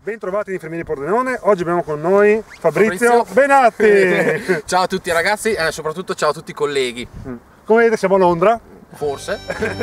Bentrovati Infermieri Pordenone, oggi abbiamo con noi Fabrizio Benatti. Ciao a tutti ragazzi e soprattutto ciao a tutti i colleghi. Come vedete siamo a Londra. Forse.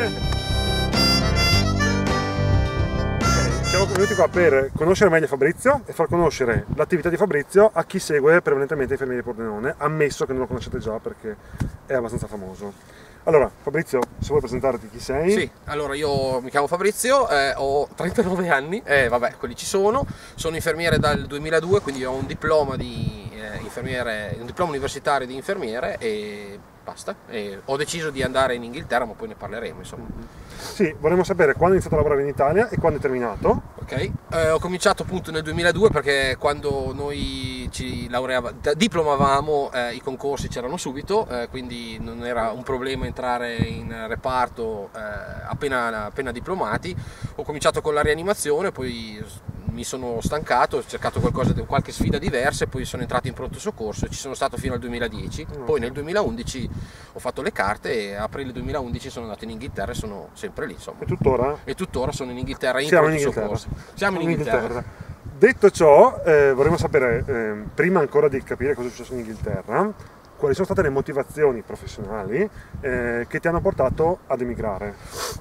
Siamo venuti qua per conoscere meglio Fabrizio e far conoscere l'attività di Fabrizio a chi segue prevalentemente Infermieri Pordenone, ammesso che non lo conoscete già perché è abbastanza famoso. Allora, Fabrizio, se vuoi presentarti chi sei? Sì, allora io mi chiamo Fabrizio, ho 39 anni, vabbè, quelli ci sono infermiere dal 2002, quindi ho un diploma di infermiere, un diploma universitario di infermiere e basta. E ho deciso di andare in Inghilterra, ma poi ne parleremo, insomma. Sì, vorremmo sapere quando hai iniziato a lavorare in Italia e quando hai terminato. Ok, ho cominciato appunto nel 2002 perché quando noi ci diplomavamo i concorsi c'erano subito, quindi non era un problema entrare in reparto appena diplomati. Ho cominciato con la rianimazione, poi mi sono stancato, ho cercato qualche sfida diversa e poi sono entrato in pronto soccorso e ci sono stato fino al 2010. Poi nel 2011 ho fatto le carte e a aprile 2011 sono andato in Inghilterra e sono sempre lì, insomma. E tuttora? E tuttora sono in Inghilterra in Siamo pronto in Inghilterra. soccorso. Siamo in Inghilterra. Detto ciò, vorremmo sapere, prima ancora di capire cosa è successo in Inghilterra, quali sono state le motivazioni professionali che ti hanno portato ad emigrare?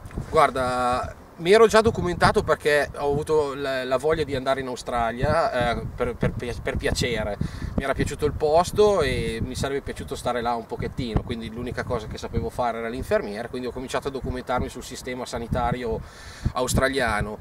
Guarda, mi ero già documentato perché ho avuto la voglia di andare in Australia per piacere. Mi era piaciuto il posto e mi sarebbe piaciuto stare là un pochettino, quindi l'unica cosa che sapevo fare era l'infermiere, quindi ho cominciato a documentarmi sul sistema sanitario australiano.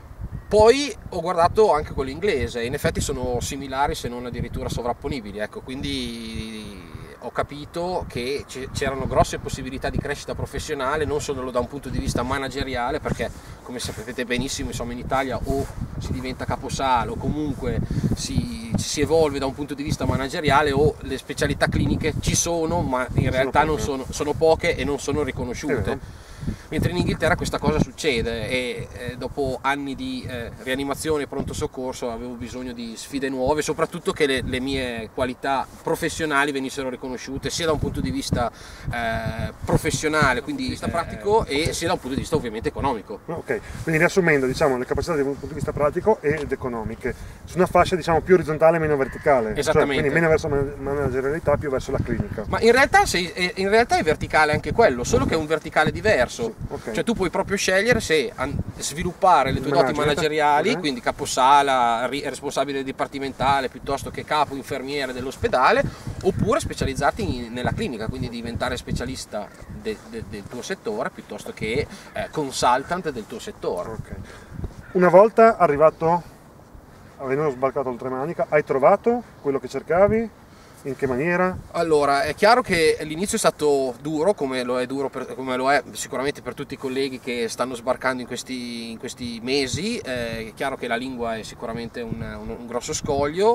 Poi ho guardato anche quello inglese e in effetti sono similari se non addirittura sovrapponibili, ecco, quindi ho capito che c'erano grosse possibilità di crescita professionale non solo da un punto di vista manageriale, perché come sapete benissimo insomma in Italia o si diventa caposala o comunque si evolve da un punto di vista manageriale, o le specialità cliniche ci sono ma in realtà sono poche e non sono riconosciute. Mentre in Inghilterra questa cosa succede e dopo anni di rianimazione e pronto soccorso avevo bisogno di sfide nuove, soprattutto che le mie qualità professionali venissero riconosciute sia da un punto di vista professionale, quindi vista pratico, e sia da un punto di vista ovviamente economico. Ok, quindi riassumendo, diciamo, le capacità da un punto di vista pratico ed economiche, su una fascia diciamo più orizzontale e meno verticale. Esattamente. Cioè, quindi meno verso la managerialità, più verso la clinica. Ma in realtà è verticale anche quello, solo che è un verticale diverso. Sì, okay. Cioè tu puoi proprio scegliere se sviluppare le tue doti manageriali, quindi caposala, responsabile dipartimentale, piuttosto che capo infermiere dell'ospedale, oppure specializzarti nella clinica, quindi diventare specialista del tuo settore piuttosto che consultant del tuo settore. Okay. Una volta arrivato, avendo sbarcato Oltremanica, hai trovato quello che cercavi? In che maniera? Allora, è chiaro che l'inizio è stato duro, come lo è sicuramente per tutti i colleghi che stanno sbarcando in questi mesi. È chiaro che la lingua è sicuramente un grosso scoglio.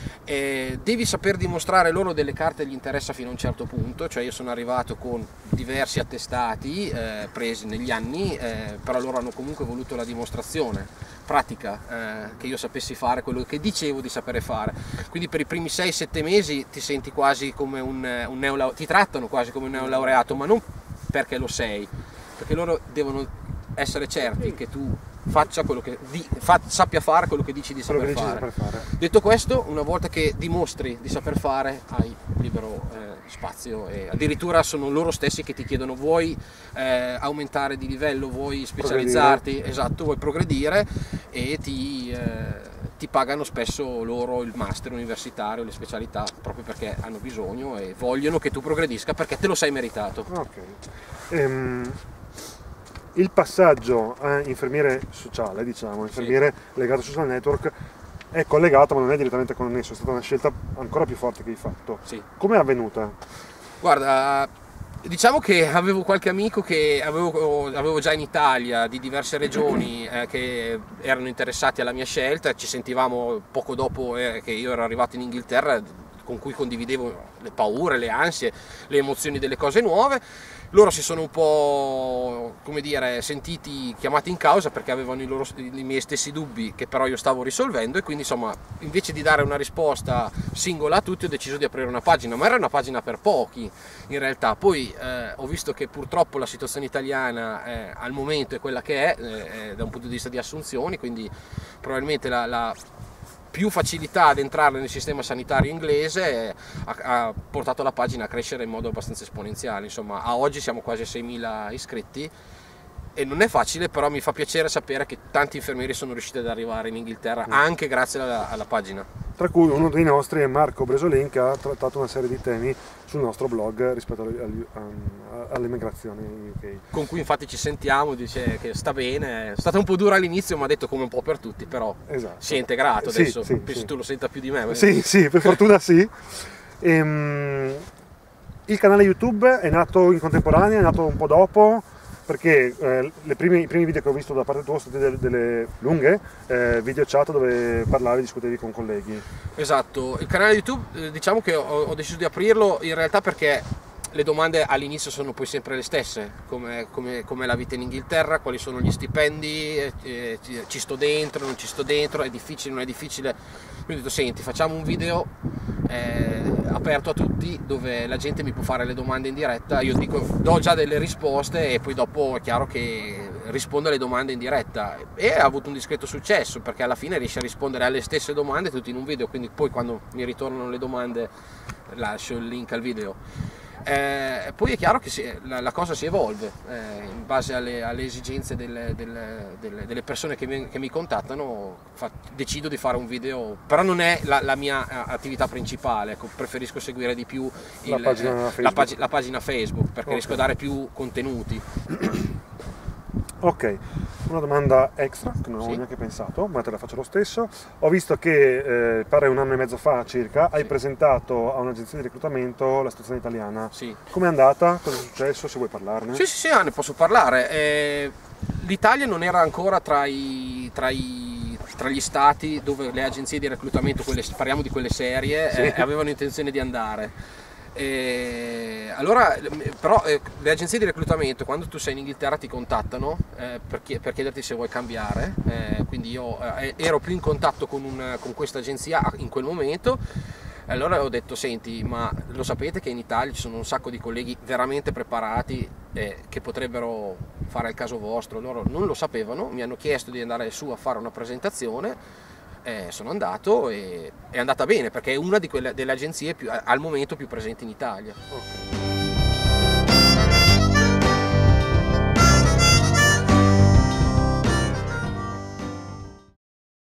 Devi saper dimostrare loro delle carte gli interessa fino a un certo punto, cioè io sono arrivato con diversi attestati presi negli anni, però loro hanno comunque voluto la dimostrazione pratica, che io sapessi fare quello che dicevo di sapere fare. Quindi per i primi 6-7 mesi ti senti quasi come ti trattano quasi come un neolaureato, ma non perché lo sei, perché loro devono essere certi che tu sappia fare quello che dici di saper fare. Detto questo, una volta che dimostri di saper fare, hai libero spazio e addirittura sono loro stessi che ti chiedono: vuoi aumentare di livello, vuoi specializzarti, esatto, vuoi progredire, e ti pagano spesso loro il master universitario, le specialità, proprio perché hanno bisogno e vogliono che tu progredisca perché te lo sei meritato. Okay. Il passaggio a infermiere sociale, diciamo, infermiere legato al social network, è collegato ma non è direttamente connesso, è stata una scelta ancora più forte che hai fatto. Sì. Come è avvenuta? Guarda, diciamo che avevo qualche amico che avevo già in Italia, di diverse regioni, che erano interessati alla mia scelta. Ci sentivamo poco dopo che io ero arrivato in Inghilterra, con cui condividevo le paure, le ansie, le emozioni delle cose nuove. Loro si sono un po', come dire, sentiti chiamati in causa perché avevano i miei stessi dubbi che però io stavo risolvendo, e quindi insomma, invece di dare una risposta singola a tutti, ho deciso di aprire una pagina, ma era una pagina per pochi in realtà. Poi ho visto che purtroppo la situazione italiana al momento è quella che è da un punto di vista di assunzioni, quindi probabilmente la più facilità ad entrare nel sistema sanitario inglese ha portato la pagina a crescere in modo abbastanza esponenziale. Insomma, a oggi siamo quasi a 6.000 iscritti e non è facile, però mi fa piacere sapere che tanti infermieri sono riusciti ad arrivare in Inghilterra anche grazie alla pagina. Tra cui uno dei nostri è Marco Bresolin, che ha trattato una serie di temi sul nostro blog rispetto all'immigrazione in UK. Con cui infatti ci sentiamo, dice che sta bene, è stata un po' dura all'inizio, ma ha detto come un po' per tutti, però esatto, si è integrato adesso, sì, penso tu lo senta più di me. Sì, per fortuna sì. Il canale YouTube è nato in contemporanea, è nato un po' dopo, perché i primi video che ho visto da parte tua sono stati delle lunghe video chat dove parlavi e discutevi con colleghi. Esatto, il canale YouTube diciamo che ho deciso di aprirlo in realtà perché le domande all'inizio sono poi sempre le stesse, come la vita in Inghilterra, quali sono gli stipendi, ci sto dentro, non ci sto dentro, è difficile, non è difficile. Quindi ho detto, senti, facciamo un video aperto a tutti dove la gente mi può fare le domande in diretta, io do già delle risposte e poi dopo è chiaro che rispondo alle domande in diretta, e ha avuto un discreto successo perché alla fine riesce a rispondere alle stesse domande tutti in un video, quindi poi quando mi ritornano le domande lascio il link al video. Poi è chiaro che la cosa si evolve in base alle esigenze delle persone che mi contattano. Decido di fare un video, però non è la mia attività principale, ecco, preferisco seguire di più la pagina Facebook perché riesco a dare più contenuti. Ok, una domanda extra che non avevo neanche pensato, ma te la faccio lo stesso. Ho visto che pare 1 anno e mezzo fa circa hai presentato a un'agenzia di reclutamento la situazione italiana. Sì. Com'è andata? Cosa è successo? Se vuoi parlarne? Sì, ne posso parlare. L'Italia non era ancora tra gli stati dove le agenzie di reclutamento, parliamo di quelle serie, avevano intenzione di andare. Allora, però le agenzie di reclutamento quando tu sei in Inghilterra ti contattano per chiederti se vuoi cambiare, quindi io ero più in contatto con questa agenzia in quel momento. Allora ho detto, senti, ma lo sapete che in Italia ci sono un sacco di colleghi veramente preparati che potrebbero fare il caso vostro? Loro non lo sapevano, mi hanno chiesto di andare su a fare una presentazione. Sono andato e è andata bene perché è una delle agenzie al momento più presenti in Italia. Okay.